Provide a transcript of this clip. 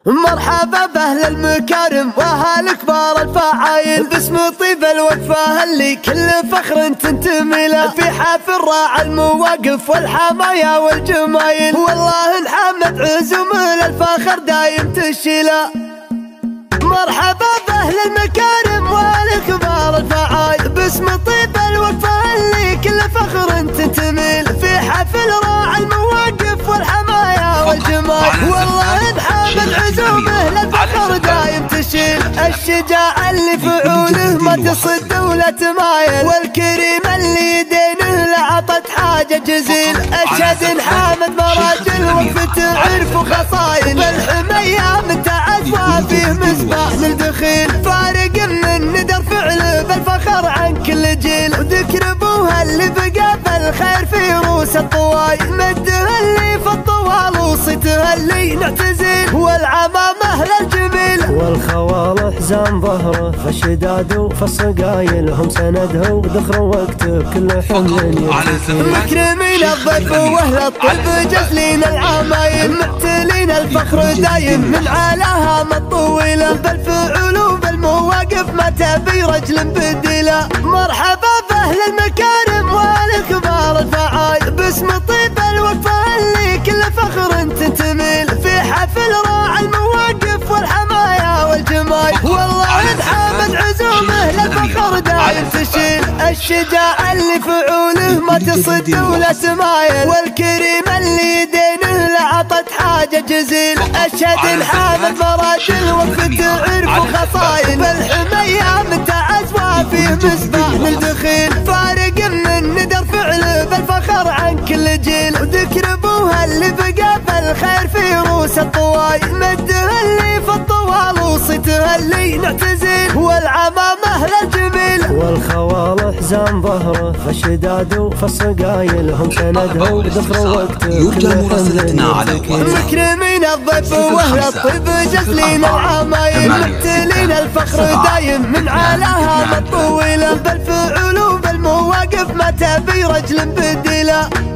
مرحبا باهل المكارم واهل كبار الفعايل، باسم طيب الوقفه اللي كل فخر تنتمي له، في حافل راعى المواقف والحمايا والجمايل، والله نحمد عزوم الفخر دايم تشيله. مرحبا باهل المكارم واهل كبار الفعايل، باسم طيب الوقفه اللي كل فخر تنتمي له، في حافل راعى المواقف والحمايا والجمايل، والله نحمد عزومه للفخر دايم تشيل. الشجاع اللي فعوله ما تصد ولا تمايل، والكريم اللي يدينه لعطت حاجه جزيل، اشهد حامد مراجل وقفته عرف وخصايل، بالحميه متعز وفيه مصباح للدخيل، فارق من ندر فعله بالفخر عن كل جيل، وذكر ابوها اللي بقى بالخير في روس الطوايل، مده اللي في الطوال وصيته اللي نعتزل، والعمامه للجميل والخوال حزام ظهره فالشداد وفالصقايل، هم سنده ودخر وقته كل حمل يتكيل، مكرمين الضيف واهل الطيب جزلين العمايل، معتلين الفخر دايم من علاها مطويله، بالفعول وبالمواقف ما تبي رجل بديله. مرحبا باهل المكارم والكبار الفعايل، باسم طيب الوقفه اللي كل فخر تنتمي له، في حفل راعى المواقف والحمايا والجمايل، والله نحمد عزومه للفخر دايم تشيل. الشجاع اللي فعوله ما تصد ولا تمايل، والكريم اللي يدينه لعطت حاجه جزيل، اشهد حامد مراجل وقفته عرف وخصايل، بالحميه متعز وفيه مصباح للدخيل، فارق من ندر فعله بالفخر عن كل جيل، وذكر ابوها اللي بقى بالخير في روس الطوايل، مده اللي في الطوال وصيته اللي نعتزل، والعمامه للجميل والخوال حزام ظهره فالشداد وفالصقايل، هم سنده ودخر وقته يرجى مراسلتنا على مكرمين الضيف واهل الطيب جزلين العمايل، معتلين الفخر دايم من علاها مطويله، بالفعول وبالمواقف ما تبي رجل بديله.